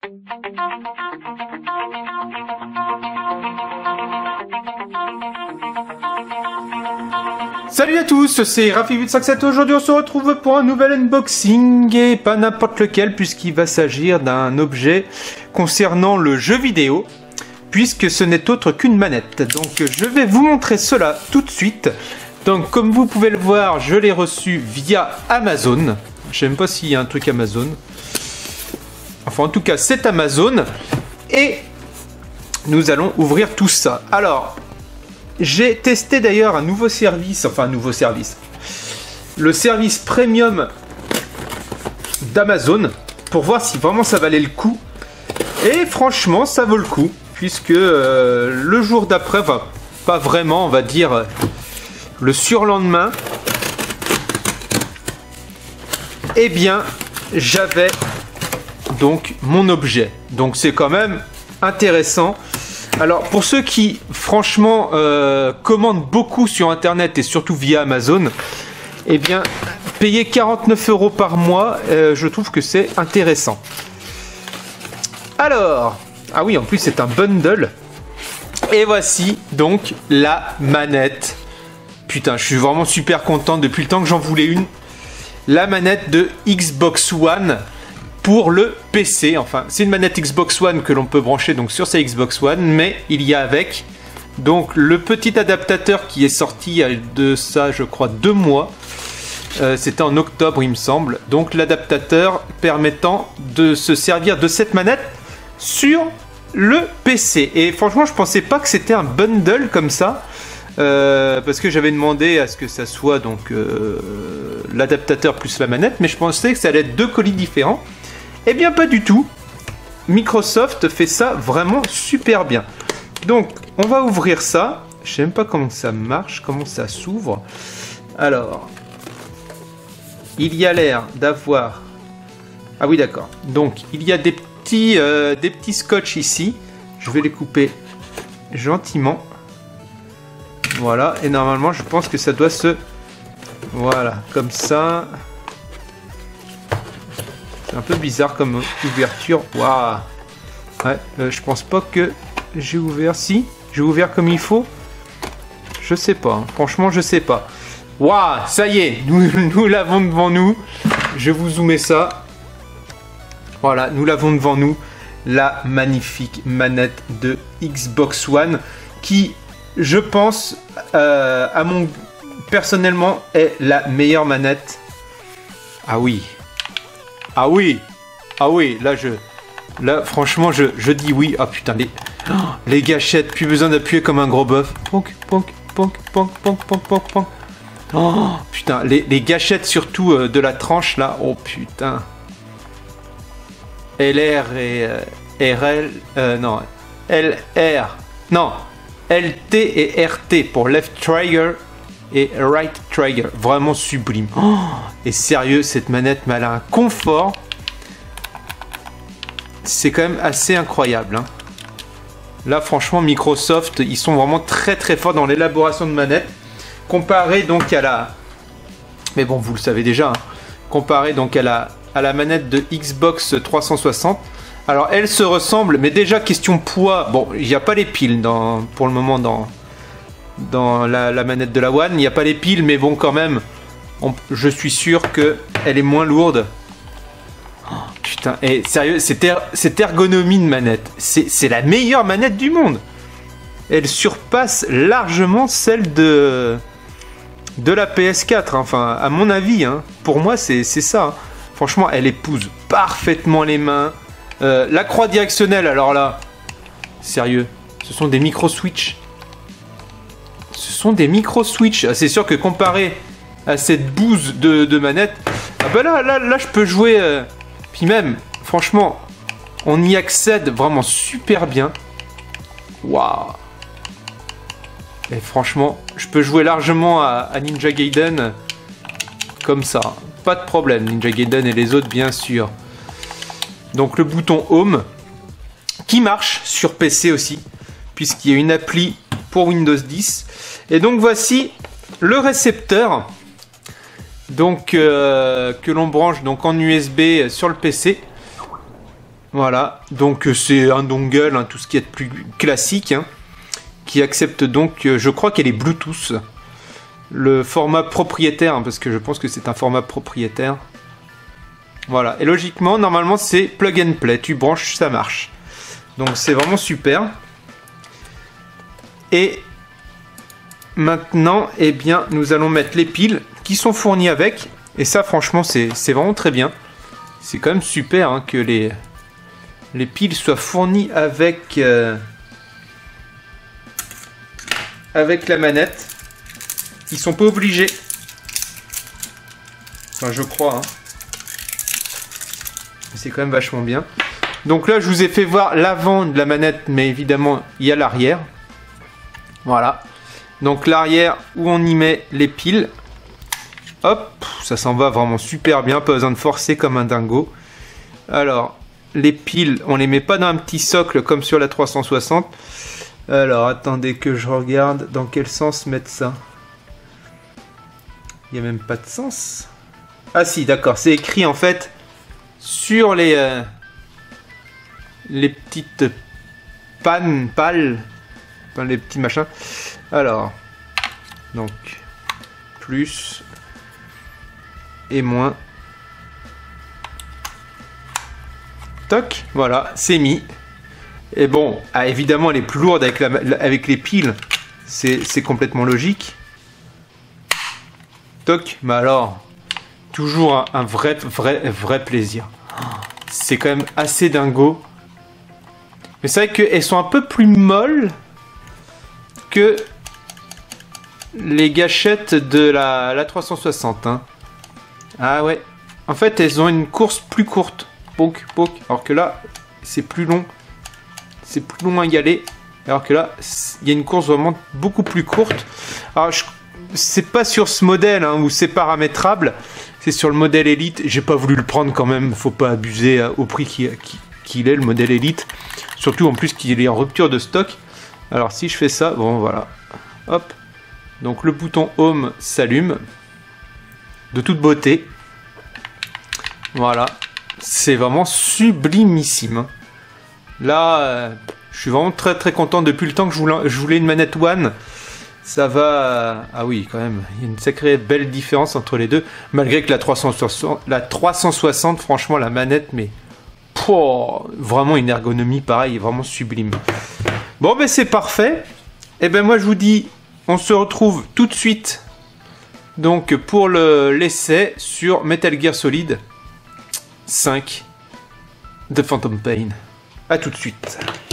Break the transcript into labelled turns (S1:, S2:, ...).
S1: Salut à tous, c'est Rafi857. Aujourd'hui on se retrouve pour un nouvel unboxing et pas n'importe lequel puisqu'il va s'agir d'un objet concernant le jeu vidéo puisque ce n'est autre qu'une manette. Donc je vais vous montrer cela tout de suite. Donc comme vous pouvez le voir, je l'ai reçu via Amazon. Je sais même pas s'il y a un truc Amazon. Enfin en tout cas c'est Amazon et nous allons ouvrir tout ça. Alors j'ai testé d'ailleurs un nouveau service, le service premium d'Amazon pour voir si vraiment ça valait le coup. Et franchement, ça vaut le coup, puisque le jour d'après, enfin, pas vraiment, on va dire le surlendemain, eh bien, j'avais donc mon objet. Donc c'est quand même intéressant. Alors pour ceux qui franchement commandent beaucoup sur internet et surtout via Amazon, eh bien payer 49 € par mois, je trouve que c'est intéressant. Alors, ah oui en plus c'est un bundle. Et voici donc la manette. Putain je suis vraiment super content depuis le temps que j'en voulais une. La manette de Xbox One. Pour le PC, enfin c'est une manette Xbox One que l'on peut brancher donc sur sa Xbox One, mais il y a avec donc le petit adaptateur qui est sorti il y a de ça je crois 2 mois, c'était en octobre il me semble, donc l'adaptateur permettant de se servir de cette manette sur le PC. Et franchement je pensais pas que c'était un bundle comme ça, parce que j'avais demandé à ce que ça soit donc l'adaptateur plus la manette, mais je pensais que ça allait être 2 colis différents. Eh bien pas du tout, Microsoft fait ça vraiment super bien. Donc on va ouvrir ça, je sais même pas comment ça marche, comment ça s'ouvre. Alors, il y a l'air d'avoir... Ah oui d'accord, donc il y a des petits scotch ici, je vais les couper gentiment. Voilà, et normalement je pense que ça doit se... Voilà, comme ça... C'est un peu bizarre comme ouverture. Waouh. Ouais, je pense pas que j'ai ouvert. Si, j'ai ouvert comme il faut. Je sais pas. Hein. Franchement, je sais pas. Waouh, ça y est, nous l'avons devant nous. Je vous zoomais ça. Voilà, nous l'avons devant nous. La magnifique manette de Xbox One qui, je pense, personnellement, est la meilleure manette. Ah oui. Ah oui, ah oui, là franchement je dis oui. Ah putain les gâchettes, plus besoin d'appuyer comme un gros bœuf. Ponk, ponk, ponk, ponk, ponk, ponk, ponk, ponk. Oh putain, les gâchettes surtout de la tranche là. Oh putain. LR et RL, non LR, non LT et RT pour left trigger et right trigger, vraiment sublime. Oh, et sérieux, cette manette, mais elle a un confort, c'est quand même assez incroyable. Hein. Là, franchement, Microsoft, ils sont vraiment très très forts dans l'élaboration de manettes, comparé donc à la... Mais bon, vous le savez déjà, hein. Comparé donc à la manette de Xbox 360. Alors, elles se ressemblent, mais déjà, question poids, bon, il n'y a pas les piles pour le moment dans la manette de la One, il n'y a pas les piles, mais bon quand même, je suis sûr qu'elle est moins lourde. Oh, putain, et sérieux, cette ergonomie de manette, c'est la meilleure manette du monde. Elle surpasse largement celle de la PS4, hein. Enfin à mon avis, hein. Pour moi c'est ça. Hein. Franchement, elle épouse parfaitement les mains. La croix directionnelle, alors là, sérieux, ce sont des micro-switch. Ce sont des micro-switch. Ah, c'est sûr que comparé à cette bouse de manette, ah bah là je peux jouer. Puis même, franchement, on y accède vraiment super bien. Waouh. Et franchement, je peux jouer largement à Ninja Gaiden comme ça. Pas de problème, Ninja Gaiden et les autres bien sûr. Donc le bouton Home qui marche sur PC aussi, puisqu'il y a une appli pour Windows 10. Et donc voici le récepteur donc, que l'on branche donc en USB sur le PC. Voilà, donc c'est un dongle, hein, tout ce qui est de plus classique, hein, qui accepte donc, je crois qu'elle est Bluetooth. Le format propriétaire, hein, parce que je pense que c'est un format propriétaire. Voilà, et logiquement, normalement, c'est plug and play. Tu branches, ça marche. Donc c'est vraiment super. Et maintenant, eh bien, nous allons mettre les piles qui sont fournies avec. Et ça, franchement, c'est vraiment très bien. C'est quand même super hein, que les piles soient fournies avec, avec la manette. Ils sont pas obligés. Enfin, je crois. Hein. C'est quand même vachement bien. Donc là, je vous ai fait voir l'avant de la manette, mais évidemment, il y a l'arrière. Voilà. Donc l'arrière, où on y met les piles. Hop, ça s'en va vraiment super bien. Pas besoin de forcer comme un dingo. Alors, les piles, on les met pas dans un petit socle comme sur la 360. Alors, attendez que je regarde dans quel sens mettre ça. Il n'y a même pas de sens. Ah si, d'accord, c'est écrit en fait sur les petites pales, enfin, les petits machins. Alors, donc, plus et moins. Toc, voilà, c'est mis. Et bon, ah, évidemment, elle est plus lourde avec les piles. C'est complètement logique. Toc, mais alors, toujours un vrai plaisir. C'est quand même assez dingo. Mais c'est vrai qu'elles sont un peu plus molles que les gâchettes de la 360. Hein. Ah ouais. En fait, elles ont une course plus courte. Poc. Alors que là, c'est plus long. C'est plus long à y aller. Alors que là, il y a une course vraiment beaucoup plus courte. Alors, c'est pas sur ce modèle hein, où c'est paramétrable. C'est sur le modèle Elite. J'ai pas voulu le prendre quand même. Faut pas abuser au prix qu'il est, le modèle Elite. Surtout en plus qu'il est en rupture de stock. Alors si je fais ça, bon voilà. Hop. Donc le bouton Home s'allume. De toute beauté. Voilà. C'est vraiment sublimissime. Là, je suis vraiment très content. Depuis le temps que je voulais une manette One. Ça va... Ah oui, quand même. Il y a une sacrée belle différence entre les deux. Malgré que la 360 franchement, la manette, mais... Pouah, vraiment une ergonomie, pareil, vraiment sublime. Bon, ben c'est parfait. Et ben moi, je vous dis, on se retrouve tout de suite. Donc, pour l'essai sur Metal Gear Solid 5 de Phantom Pain. A tout de suite.